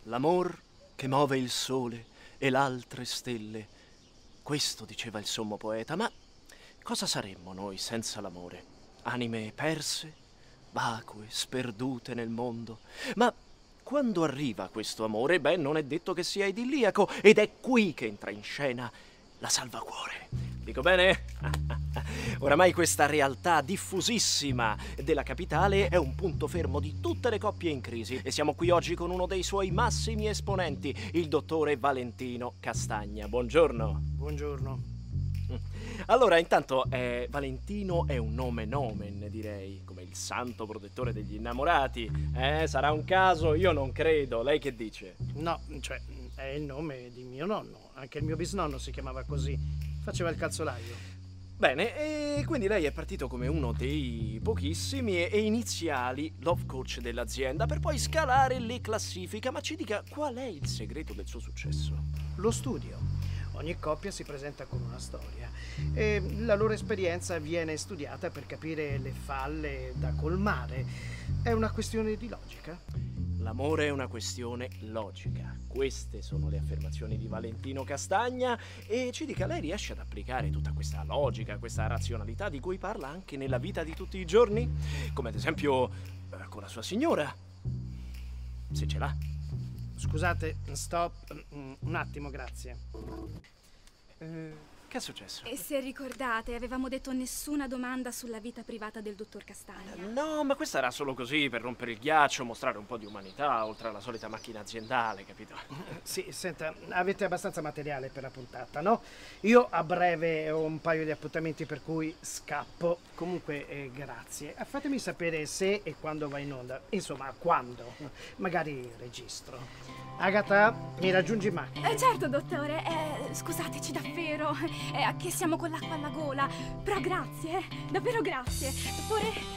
L'amor che muove il sole e l'altre stelle. Questo diceva il sommo poeta, ma cosa saremmo noi senza l'amore? Anime perse, vacue, sperdute nel mondo. Ma quando arriva questo amore, beh, non è detto che sia idilliaco, ed è qui che entra in scena la salvacuore. Dico bene? Oramai questa realtà diffusissima della capitale è un punto fermo di tutte le coppie in crisi e siamo qui oggi con uno dei suoi massimi esponenti, il dottore Valentino Castagna. Buongiorno. Buongiorno. Allora, intanto, Valentino è un nome nomen, direi, come il santo protettore degli innamorati. Sarà un caso? Io non credo. Lei che dice? No, cioè, è il nome di mio nonno. Anche il mio bisnonno si chiamava così. Faceva il calzolaio. Bene, e quindi lei è partito come uno dei pochissimi e iniziali love coach dell'azienda per poi scalare le classifiche. Ma ci dica qual è il segreto del suo successo? Lo studio. Ogni coppia si presenta con una storia e la loro esperienza viene studiata per capire le falle da colmare. È una questione di logica. L'amore è una questione logica. Queste sono le affermazioni di Valentino Castagna e ci dica, lei riesce ad applicare tutta questa logica, questa razionalità di cui parla anche nella vita di tutti i giorni? Come ad esempio con la sua signora, se ce l'ha. Scusate, stop. Un attimo, grazie. Che è successo? E se ricordate, avevamo detto nessuna domanda sulla vita privata del dottor Castagna. No, ma questa era solo così, per rompere il ghiaccio, mostrare un po' di umanità, oltre alla solita macchina aziendale, capito? Sì, senta, avete abbastanza materiale per la puntata, no? Io a breve ho un paio di appuntamenti per cui scappo. Comunque, grazie. Fatemi sapere se e quando va in onda. Insomma, quando. Magari registro. Agatha, mi raggiungi in macchina? Certo, dottore. Scusateci davvero. È che siamo con l'acqua alla gola. Però grazie, davvero grazie. Dottore...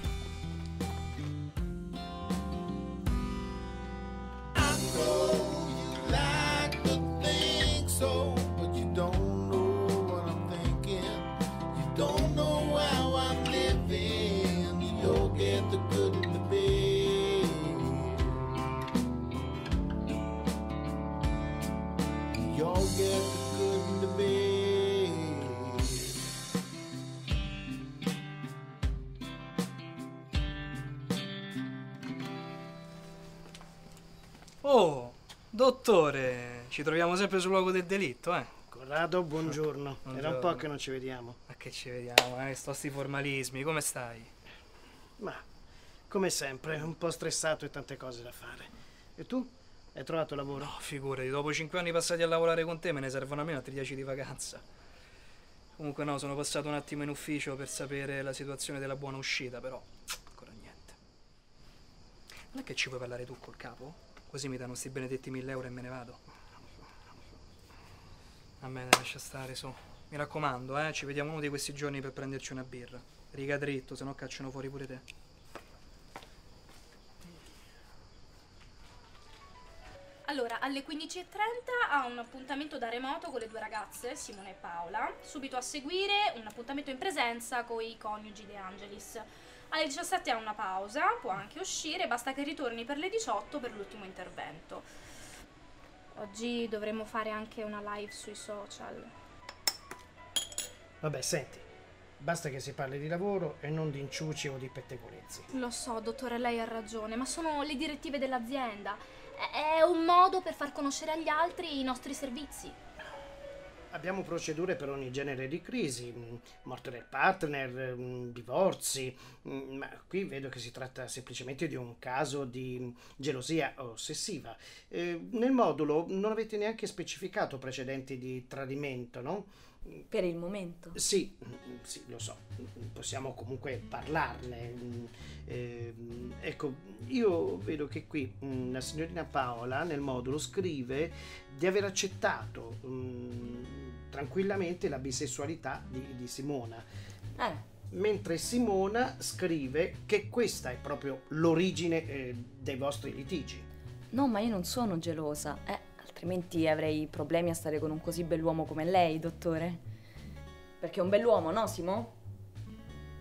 Oh, dottore, ci troviamo sempre sul luogo del delitto, eh? Corrado, buongiorno. Era un po' che non ci vediamo. Ma che ci vediamo, sti formalismi, come stai? Ma, come sempre, un po' stressato e tante cose da fare. E tu? Hai trovato lavoro? No, figurati, dopo 5 anni passati a lavorare con te me ne servono almeno altri 10 di vacanza. Comunque no, sono passato un attimo in ufficio per sapere la situazione della buona uscita, però ancora niente. Non è che ci puoi parlare tu col capo? Così mi danno sti benedetti 1000 euro e me ne vado. A me lascia stare, su. Mi raccomando, ci vediamo uno di questi giorni per prenderci una birra. Riga dritto, se no cacciano fuori pure te. Allora, alle 15:30 ha un appuntamento da remoto con le due ragazze, Simone e Paola. Subito a seguire un appuntamento in presenza con i coniugi De Angelis. Alle 17 ha una pausa, può anche uscire, basta che ritorni per le 18 per l'ultimo intervento. Oggi dovremmo fare anche una live sui social. Vabbè, senti, basta che si parli di lavoro e non di inciuci o di pettegolezzi. Lo so, dottore, lei ha ragione, ma sono le direttive dell'azienda. È un modo per far conoscere agli altri i nostri servizi. Abbiamo procedure per ogni genere di crisi, morte del partner, divorzi, ma qui vedo che si tratta semplicemente di un caso di gelosia ossessiva. Nel modulo non avete neanche specificato precedenti di tradimento, no? Per il momento. Sì, lo so, possiamo comunque parlarne. Ecco, io vedo che qui la signorina Paola nel modulo scrive di aver accettato tranquillamente la bisessualità di Simona. Mentre Simona scrive che questa è proprio l'origine dei vostri litigi. No, ma io non sono gelosa, altrimenti avrei problemi a stare con un così bell'uomo come lei, dottore. Perché è un bell'uomo, no, Simo?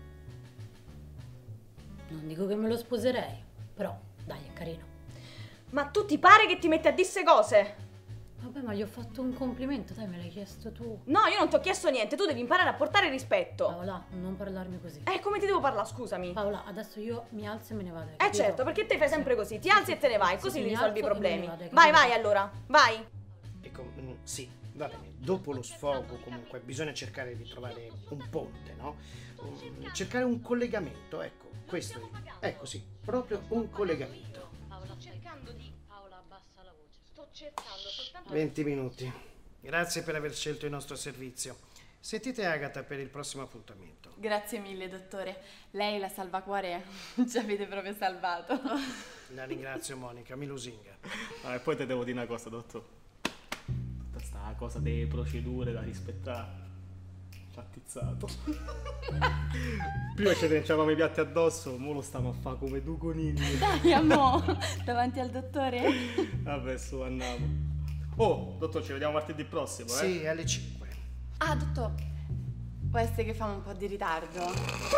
Non dico che me lo sposerei, però dai, è carino. Ma tu ti pare che ti metti a disse cose? Vabbè, ma gli ho fatto un complimento, dai, me l'hai chiesto tu. No, io non ti ho chiesto niente, tu devi imparare a portare rispetto. Paola, non parlarmi così. Come ti devo parlare, scusami? Paola, adesso io mi alzo e me ne vado. Certo, perché te fai sempre così, ti alzi e te ne vai, così mi risolvi i alzo e problemi. me ne vado, hai Vai, capito? vai allora, vai. Ecco, sì, va bene. Dopo lo sfogo, comunque, bisogna cercare di trovare un ponte, no? Cercare un collegamento, ecco, questo è. Ecco, sì, proprio un collegamento. Paola, cercando di... Paola, abbassa la voce. Sto cercando soltanto... 20 minuti. Grazie per aver scelto il nostro servizio. Sentite Agatha per il prossimo appuntamento. Grazie mille, dottore. Lei la salvacuore ci avete proprio salvato. La ringrazio, Monica, mi lusinga. E poi te devo dire una cosa, dottor. Tutta sta cosa delle procedure da rispettare. Ci ha attizzato. Prima ci trenciavamo i piatti addosso, mo lo stiamo a fare come due conigli. Dai, amò, davanti al dottore. Vabbè, su, andiamo. Oh, dottor, ci vediamo martedì prossimo, eh? Sì, alle 5. Ah, dottor, può essere che famo un po' di ritardo.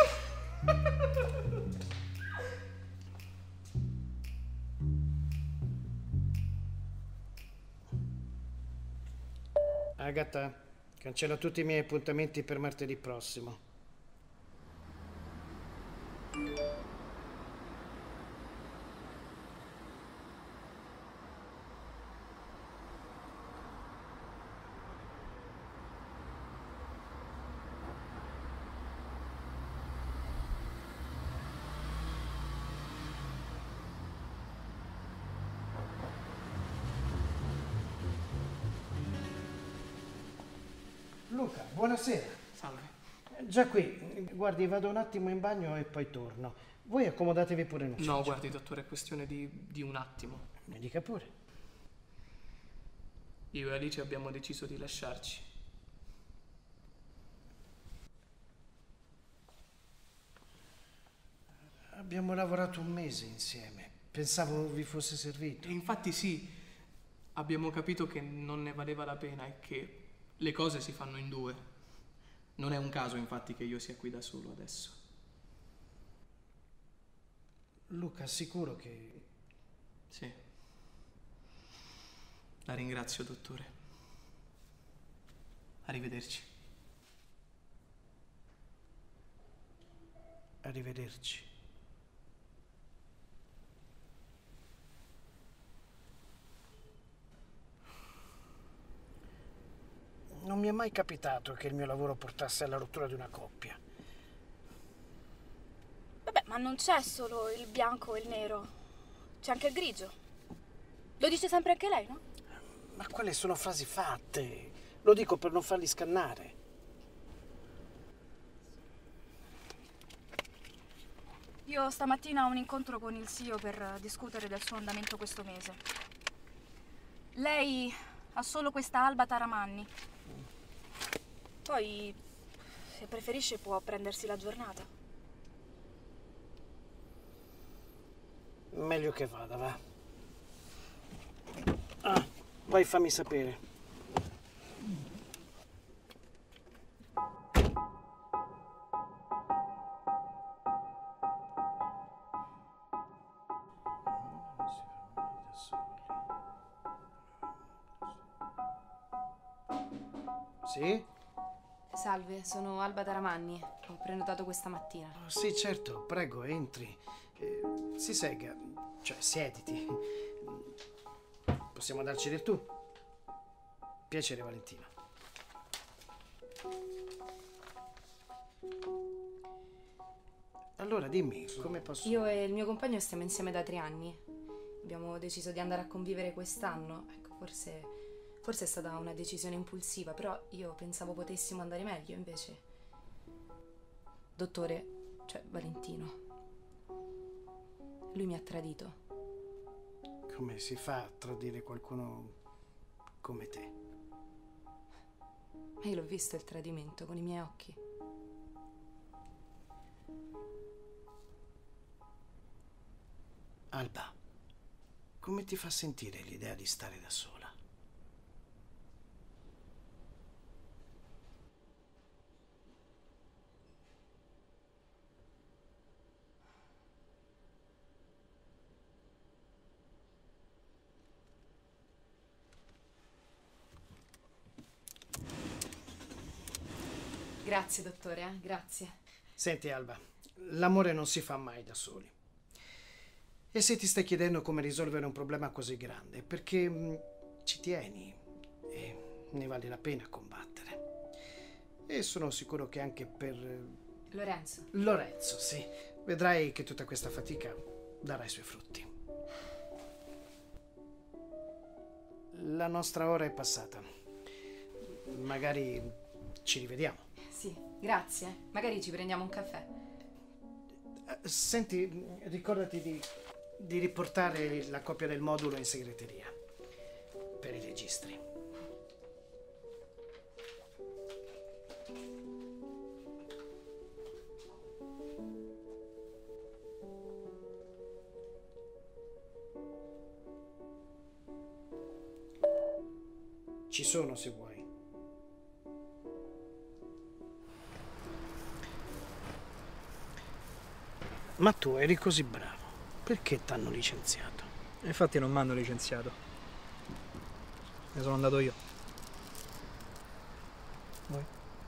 Agatha, cancella tutti i miei appuntamenti per martedì prossimo. Luca, buonasera. Salve. Già qui, guardi, vado un attimo in bagno e poi torno. Voi accomodatevi pure in ufficio. No, guardi, dottore, è questione di un attimo. Mi dica pure. Io e Alice abbiamo deciso di lasciarci. Abbiamo lavorato un mese insieme. Pensavo vi fosse servito. E infatti sì, abbiamo capito che non ne valeva la pena e che le cose si fanno in due. Non è un caso, infatti, che io sia qui da solo adesso. Luca, sicuro che... Sì. La ringrazio, dottore. Arrivederci. Arrivederci. Non mi è mai capitato che il mio lavoro portasse alla rottura di una coppia. Vabbè, ma non c'è solo il bianco e il nero. C'è anche il grigio. Lo dice sempre anche lei, no? Ma quelle sono frasi fatte. Lo dico per non farli scannare. Io stamattina ho un incontro con il CEO per discutere del suo andamento questo mese. Lei ha solo questa Alba Taramanni. Poi, se preferisce, può prendersi la giornata. Meglio che vada, va. Ah, poi fammi sapere. Sì? Salve, sono Alba Taramanni. Ho prenotato questa mattina. Sì, certo, prego, entri. Si segga, cioè siediti. Possiamo darci del tu. Piacere, Valentina. Allora, dimmi, come posso... Io e il mio compagno stiamo insieme da 3 anni. Abbiamo deciso di andare a convivere quest'anno. Ecco, forse è stata una decisione impulsiva, però io pensavo potessimo andare meglio, invece... Dottore, cioè Valentino, lui mi ha tradito. Come si fa a tradire qualcuno come te? Ma io l'ho visto il tradimento con i miei occhi. Alba, come ti fa sentire l'idea di stare da sola? Grazie, dottore, grazie. Senti, Alba, l'amore non si fa mai da soli. E se ti stai chiedendo come risolvere un problema così grande, perché ci tieni e ne vale la pena combattere. E sono sicuro che anche per Lorenzo, sì. Vedrai che tutta questa fatica darà i suoi frutti. La nostra ora è passata. Magari ci rivediamo. Sì, grazie. Magari ci prendiamo un caffè. Senti, ricordati di riportare la copia del modulo in segreteria per i registri. Ci sono se vuoi. Ma tu eri così bravo. Perché t'hanno licenziato? Infatti non mi hanno licenziato. Ne sono andato io. Voi?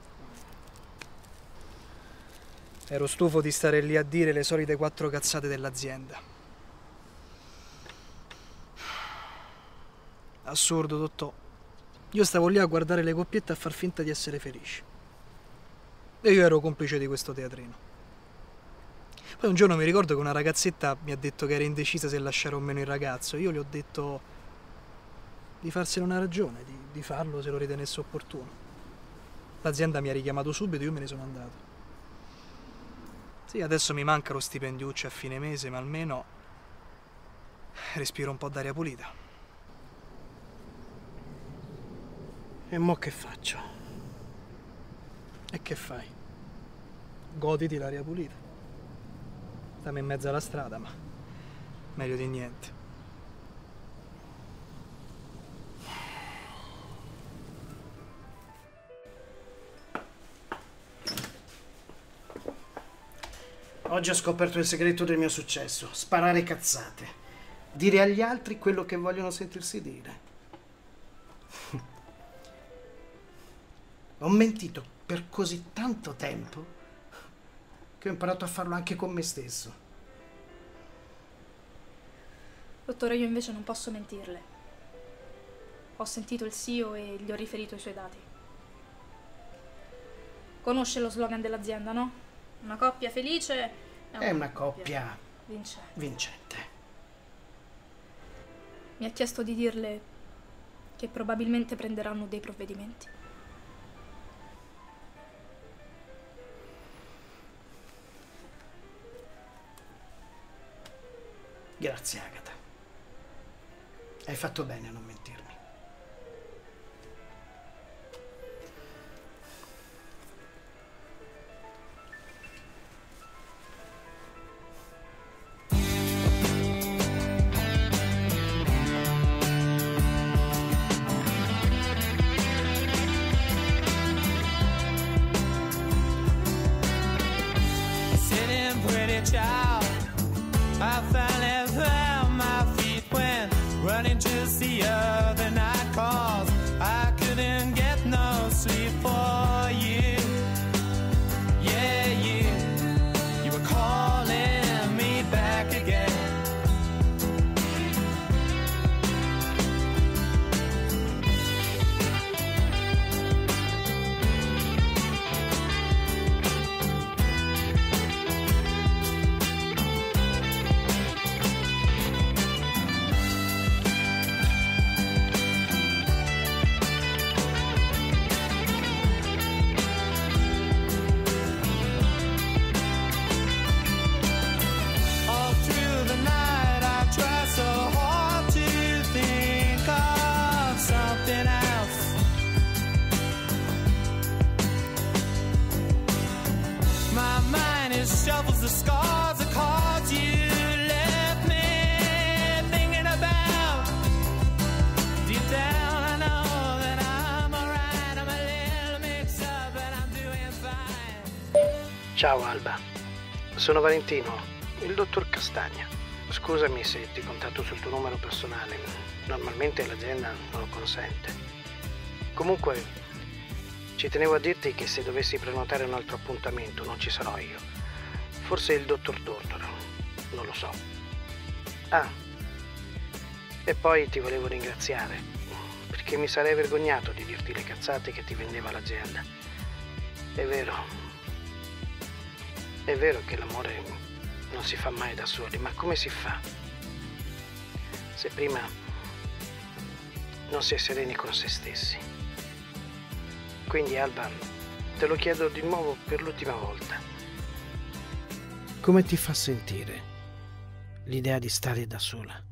Ero stufo di stare lì a dire le solite 4 cazzate dell'azienda. Assurdo, dottore. Io stavo lì a guardare le coppiette e a far finta di essere felici. E io ero complice di questo teatrino. Poi un giorno mi ricordo che una ragazzetta mi ha detto che era indecisa se lasciare o meno il ragazzo. Io le ho detto di farsene una ragione, di farlo se lo ritenesse opportuno. L'azienda mi ha richiamato subito e io me ne sono andato. Sì, adesso mi manca lo stipendiuccio a fine mese, ma almeno respiro un po' d'aria pulita. E mo' che faccio? E che fai? Goditi l'aria pulita. Stiamo in mezzo alla strada, ma meglio di niente. Oggi ho scoperto il segreto del mio successo. Sparare cazzate. Dire agli altri quello che vogliono sentirsi dire. Ho mentito per così tanto tempo che ho imparato a farlo anche con me stesso. Dottore, io invece non posso mentirle. Ho sentito il CEO e gli ho riferito i suoi dati. Conosce lo slogan dell'azienda, no? Una coppia felice è una coppia vincente. Mi ha chiesto di dirle che probabilmente prenderanno dei provvedimenti. Grazie, Agatha. Hai fatto bene a non mentirmi. Sitting pretty child, I finally found my feet when running just the other night, 'cause I couldn't get no sleep for you. Yeah, you were calling me back again. All through the night I tried so hard to think of something else. My mind is shuffles the scars, the cards you left me thinking about. Deep down I know that I'm alright, I'm a little mixed up but I'm doing fine. Ciao Alba, sono Valentino, il dottor Castagna. Scusami se ti contatto sul tuo numero personale, normalmente l'azienda non lo consente. Comunque Ci tenevo a dirti che se dovessi prenotare un altro appuntamento non ci sarò io. Forse il dottor Tortora, non lo so. Ah, e poi ti volevo ringraziare, perché mi sarei vergognato di dirti le cazzate che ti vendeva l'azienda. È vero che l'amore non si fa mai da soli, ma come si fa? Se prima non si è sereni con se stessi. Quindi Alba, te lo chiedo di nuovo per l'ultima volta. Come ti fa sentire l'idea di stare da sola?